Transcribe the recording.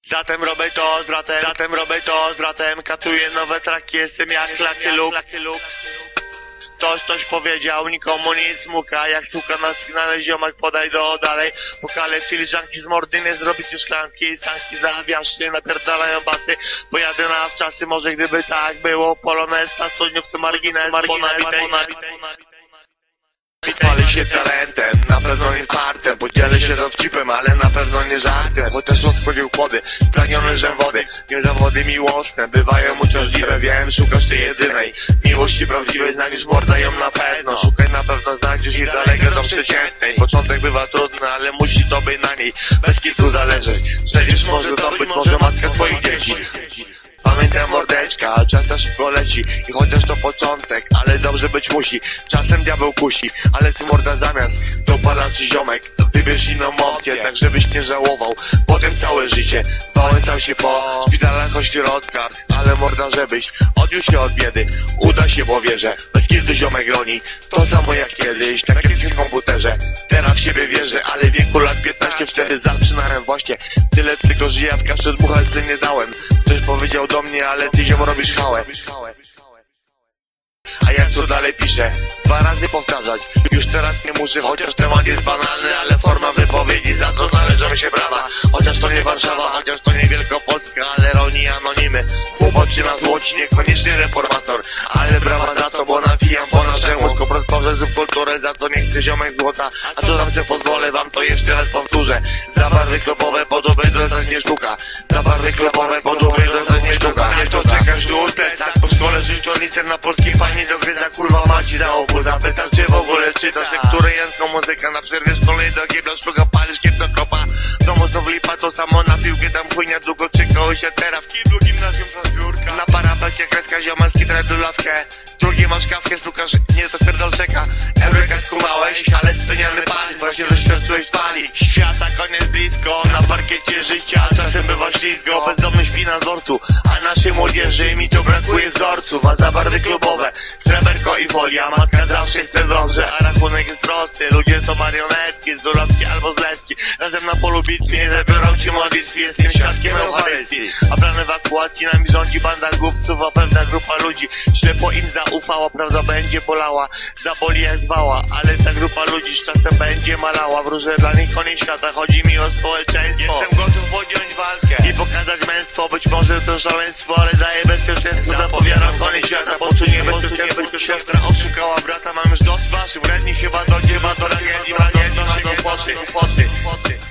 Zatem robię to z bratem, katuję nowe traki, jestem jak Lucky Luke. Ktoś powiedział, nikomu nic muka. Jak suka na sygnale, ziomek podaj dalej. Pokale filiżanki z mordy, nie zrobić już szklanki. Sanki zawiasz, napierdalają basy. Pojadę na wczasy, może gdyby tak było. Polonez na studniówce margines, chwalę się talentem, na pewno nie fartem. Podzielę się dowcipem, ale na pewno nie żartem. Chociaż los wchodził kłody, pragniony żem wody. Nie zawody miłosne, bywają uciążliwe. Wiem, szukasz tej jedynej miłości prawdziwej, znajdziesz morda ją na pewno. Szukaj, na pewno znajdziesz i zalegę do przeciętnej. Początek bywa trudny, ale musi to być na niej. Bez kitu zależeć, przecież może to być może matka twoich dzieci. Pamiętaj mordeczka, czas na szybko leci. I chociaż to początek, ale dobrze być musi. Czasem diabeł kusi, ale ty morda zamiast dopalaczy ziomek, wybierz inną opcję, tak żebyś nie żałował. Potem całe życie wałęsał się po szpitalach, ośrodkach, ale morda żebyś odniósł się od biedy. Uda się, bo wierzę, bez kilku ziomek roni. To samo jak kiedyś, tak jest w komputerze. Teraz w siebie wierzę, ale w wieku lat 15 wtedy zaczynałem właśnie. Tyle tylko żyję, w kaszę dmuchać sobie nie dałem. Ktoś powiedział do mnie, ale ty ziom robisz hałę. A ja co dalej piszę? 2 razy powtarzać, już teraz nie muszę. Chociaż temat jest banalny, ale forma wypowiedzi, za co należą się brawa. Chociaż to nie Warszawa, chociaż to nie Wielkopolska, ale roni anonimy. Chłopaczy na złoci, niekoniecznie reformator, ale brawa za to, bo nawijam po naszemu. Skoro tworzę subkulturę, za to nie chcę ziomek złota. A co tam se pozwolę, wam to jeszcze raz powtórzę. Za barwy klopowe, podobej do nie sztuka. Za barwy klopowe, podobej do nie sztuka. Nie to czekasz tu tak po szkole życiornicę na polskiej pani dogryza, kurwa maci za obu. Zapytam, czy w ogóle czytasz lekturę jęzką muzyka. Na przerwie szkolnej do giebla sztuka, palisz kiep do kopa. W domu znowu lipa, to samo na piłkę tam chujnia. Długo czekały się teraz w kiblu, gimnazjum za zbiórka. Na parapecie kreska ziomalski, tredulawkę. Drugie masz kawkę, słuchasz, nie to pierdolczeka. Eureka skumałeś, ale spełniany pan, właśnie doświadczyłeś fali. Świata koniec blisko, na parkiecie życia czasem bywa ślizgo. Bezdomny śpi na dworcu, a naszej młodzieży mi to brakuje wzorców. A za barwy klubowe, sreberko i folia. Matka zawsze jest dobrze, a rachunek jest prosty. Ludzie to marionetki, z dulawki albo z letki. Razem na polu bitwy nie zabiorą ci modlitw. Jestem świadkiem Eucharystii, a plan ewakuacji nami rządzi banda głupców. A pewna grupa ludzi ślepo im zaufała. Prawda będzie bolała, zaboli jak zwała, ale ta grupa ludzi z czasem będzie malała. Wróżę dla nich koniec świata, chodzi mi o społeczeństwo. Jestem gotów podjąć walkę i pokazać męstwo. Być może to szaleństwo, ale daje bezpieczeństwo. Zapowiadam koniec świata, poczucie bezpieczeństwa. Siostra oszukała brata, mam już dość waszych. Wredni chyba dojdzie do tragedii, to na to poszli.